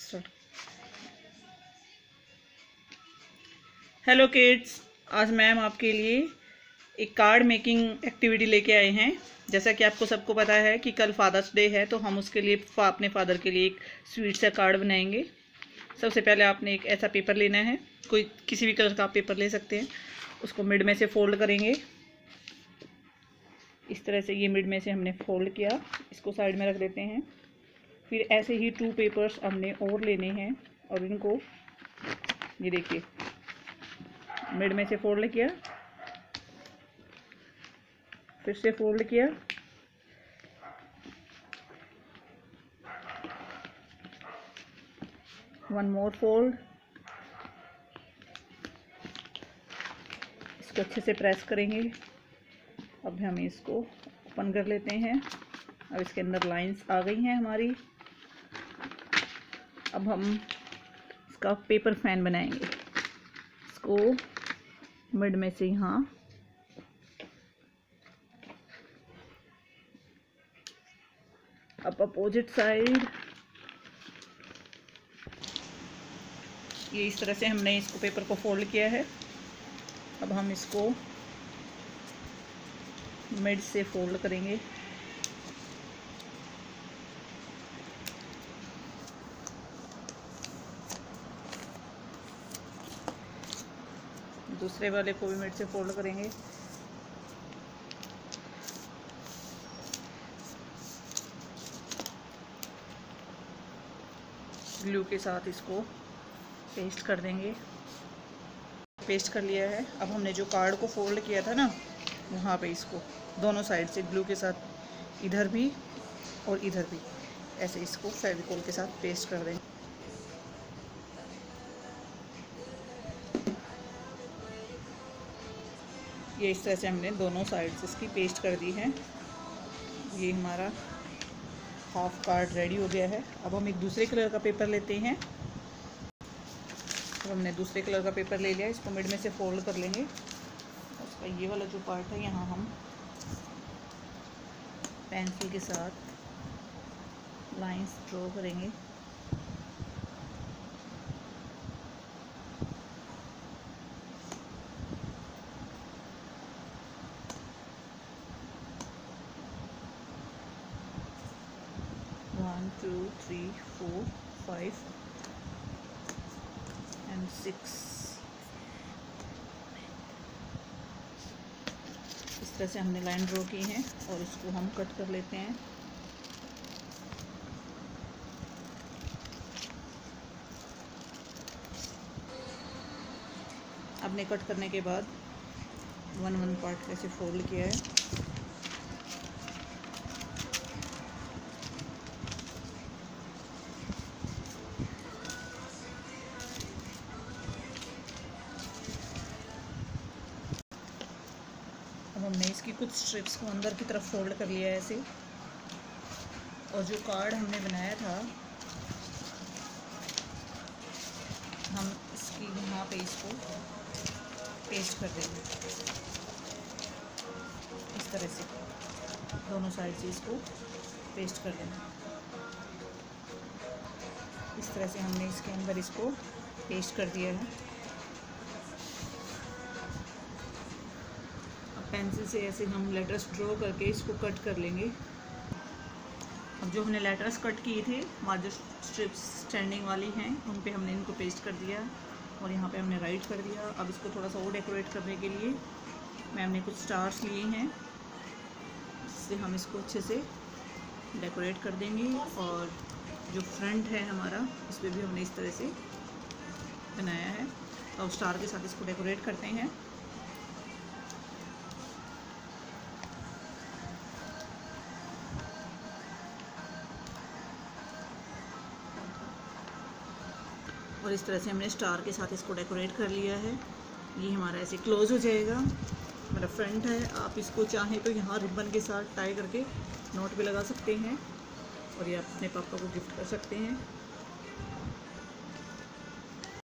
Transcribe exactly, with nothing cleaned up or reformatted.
Start. Hello kids, आज ma'am आपके लिए एक कार्ड मेकिंग एक्टिविटी लेके आए हैं। जैसा कि आपको सबको पता है कि कल फादर्स डे है, तो हम उसके लिए अपने फादर के लिए एक स्वीट सा कार्ड बनाएंगे। सबसे पहले आपने एक ऐसा पेपर लेना है, कोई किसी भी कलर का आप पेपर ले सकते हैं। उसको मिड में से फोल्ड करेंगे। इस तरह से ये मिड में से हमने फोल्ड किया, इसको साइड में रख देते हैं। फिर ऐसे ही टू पेपर्स हमने और लेने हैं और इनको ये देखिए मिड में से फोल्ड किया, फिर से फोल्ड किया, वन मोर फोल्ड। इसको अच्छे से प्रेस करेंगे। अब हम इसको ओपन कर लेते हैं। अब इसके अंदर लाइंस आ गई हैं हमारी। अब हम इसका पेपर फैन बनाएंगे। इसको मिड में से यहाँ अब अपोजिट साइड ये इस तरह से हमने इसको पेपर को फोल्ड किया है। अब हम इसको मिड से फोल्ड करेंगे। दूसरे वाले को भी मिड से फोल्ड करेंगे। ग्लू के साथ इसको पेस्ट कर देंगे। पेस्ट कर लिया है। अब हमने जो कार्ड को फोल्ड किया था ना, वहाँ पे इसको दोनों साइड से ग्लू के साथ इधर भी और इधर भी ऐसे इसको फेविकोल के साथ पेस्ट कर देंगे। ये इस तरह से हमने दोनों साइड्स इसकी पेस्ट कर दी है। ये हमारा हाफ कार्ड रेडी हो गया है। अब हम एक दूसरे कलर का पेपर लेते हैं। अब हमने दूसरे कलर का पेपर ले लिया। इसको मिड में से फोल्ड कर लेंगे। उसका ये वाला जो पार्ट है, यहाँ हम पेंसिल के साथ लाइंस ड्रॉ करेंगे। One two three four five and six. इस तरह से हमने लाइन ड्रॉ की है और इसको हम कट कर लेते हैं। आपने कट करने के बाद वन वन पार्ट कैसे फोल्ड किया है। अब हमने इसकी कुछ स्ट्रिप्स को अंदर की तरफ फोल्ड कर लिया है ऐसे। और जो कार्ड हमने बनाया था, हम इसकी यहाँ पे इसको पेस्ट कर देंगे इस तरह से। दोनों साइड से इसको पेस्ट कर देंगे। इस तरह से हमने इसके अंदर इसको पेस्ट कर दिया है। पेंसिल से ऐसे हम लेटर्स ड्रॉ करके इसको कट कर लेंगे। अब जो हमने लेटर्स कट किए थे, हमारी जो स्ट्रिप्स स्टैंडिंग वाली हैं, उन पे हमने इनको पेस्ट कर दिया और यहाँ पे हमने राइट कर दिया। अब इसको थोड़ा सा और डेकोरेट करने के लिए मैम ने कुछ स्टार्स लिए हैं, इससे हम इसको अच्छे से डेकोरेट कर देंगे। और जो फ्रंट है हमारा, इस पर भी हमने इस तरह से बनाया है। तो अब स्टार के साथ इसको डेकोरेट करते हैं। और इस तरह से हमने स्टार के साथ इसको डेकोरेट कर लिया है। ये हमारा ऐसे क्लोज हो जाएगा। मतलब फ्रंट है, आप इसको चाहें तो यहाँ रिबन के साथ टाई करके नोट पे लगा सकते हैं और ये अपने पापा को गिफ्ट कर सकते हैं।